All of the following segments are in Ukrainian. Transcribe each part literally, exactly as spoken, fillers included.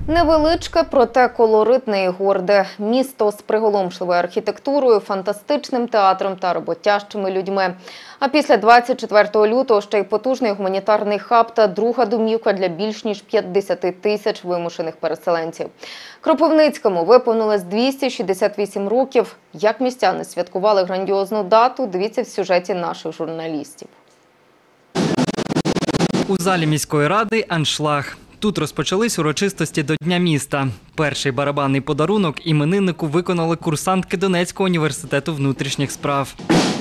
Невеличке, проте колоритне і горде. Місто з приголомшливою архітектурою, фантастичним театром та роботящими людьми. А після двадцять четвертого лютого ще й потужний гуманітарний хаб та друга домівка для більш ніж п'ятдесяти тисяч вимушених переселенців. Кропивницькому виповнилось двісті шістдесят вісім років. Як містяни святкували грандіозну дату, дивіться в сюжеті наших журналістів. У залі міської ради аншлаг. Тут розпочались урочистості до Дня міста. Перший барабанний подарунок імениннику виконали курсантки Донецького університету внутрішніх справ.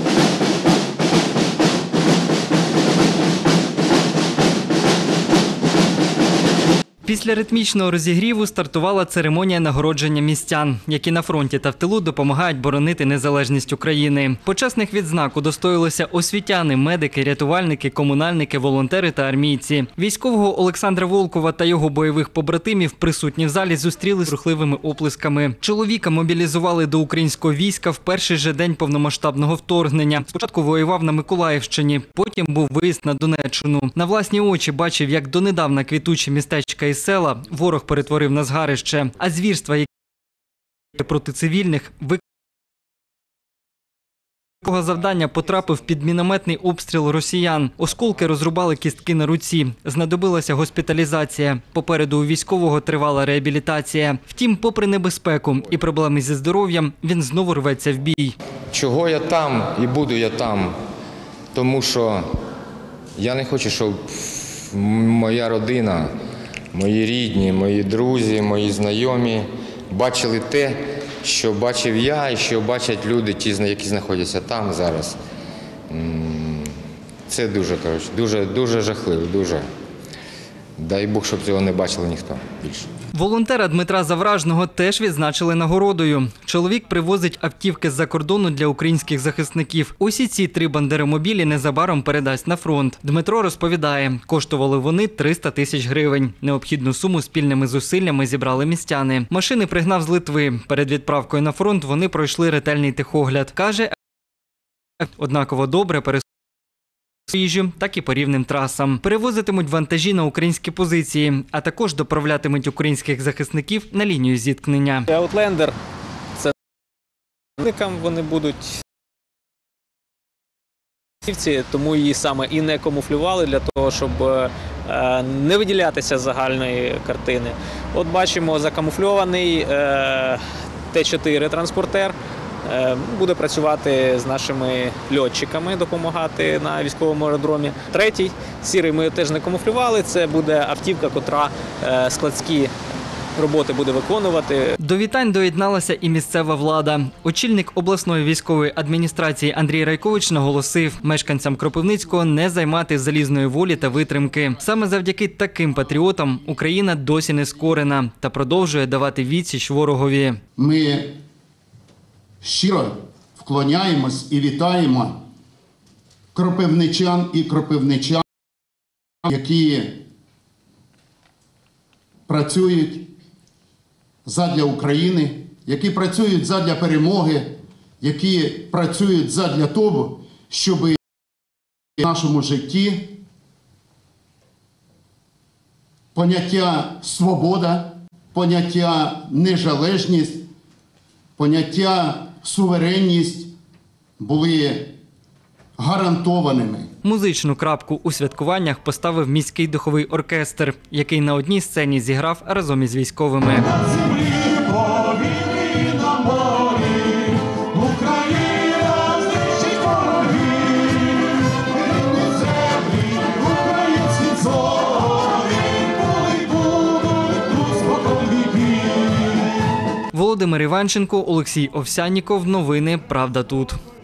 Після ритмічного розігріву стартувала церемонія нагородження містян, які на фронті та в тилу допомагають боронити незалежність України. Почесних відзнак удостоїлися освітяни, медики, рятувальники, комунальники, волонтери та армійці. Військового Олександра Волкова та його бойових побратимів присутні в залі зустріли з рухливими оплесками. Чоловіка мобілізували до українського війська в перший же день повномасштабного вторгнення. Спочатку воював на Миколаївщині, потім був виїзд на Донеччину. На власні очі бачив, як донедавна квітучі містечка і села ворог перетворив на згарище, а звірства, які проти цивільних, виконував завдання потрапив під мінометний обстріл росіян. Осколки розрубали кістки на руці. Знадобилася госпіталізація. Попереду у військового тривала реабілітація. Втім, попри небезпеку і проблеми зі здоров'ям, він знову рветься в бій. Чого я там і буду я там? Тому що я не хочу, щоб моя родина, мої рідні, мої друзі, мої знайомі бачили те, що бачив я і що бачать люди, ті, які знаходяться там зараз. Це дуже, коротше, дуже, дуже жахливо, дуже. Дай Бог, щоб цього не бачили ніхто більше. Волонтера Дмитра Завражного теж відзначили нагородою. Чоловік привозить автівки з-за кордону для українських захисників. Усі ці три бандеромобілі незабаром передасть на фронт. Дмитро розповідає, коштували вони триста тисяч гривень. Необхідну суму спільними зусиллями зібрали містяни. Машини пригнав з Литви. Перед відправкою на фронт вони пройшли ретельний техогляд. Каже, однаково добре пересуваються їжджу, так і по рівним трасам. Перевозитимуть вантажі на українські позиції, а також доправлятимуть українських захисників на лінію зіткнення. Outlander – це вони будуть, тому її саме і не камуфлювали для того, щоб не виділятися з загальної картини. От бачимо закамуфльований Т чотири транспортер. Буде працювати з нашими льотчиками, допомагати на військовому аеродромі. Третій, сірий, ми теж не камуфлювали, це буде автівка, котра складські роботи буде виконувати. До вітань доєдналася і місцева влада. Очільник обласної військової адміністрації Андрій Райкович наголосив, мешканцям Кропивницького не займати залізної волі та витримки. Саме завдяки таким патріотам Україна досі не скорена та продовжує давати відсіч ворогові. Ми щиро вклоняємось і вітаємо кропивничан і кропивничан, які працюють задля України, які працюють задля перемоги, які працюють задля того, щоб в нашому житті поняття свобода, поняття незалежність, поняття суверенність були гарантованими. Музичну крапку у святкуваннях поставив міський духовий оркестр, який на одній сцені зіграв разом із військовими. Володимир Іванченко, Олексій Овсянніков. Новини «Правда тут».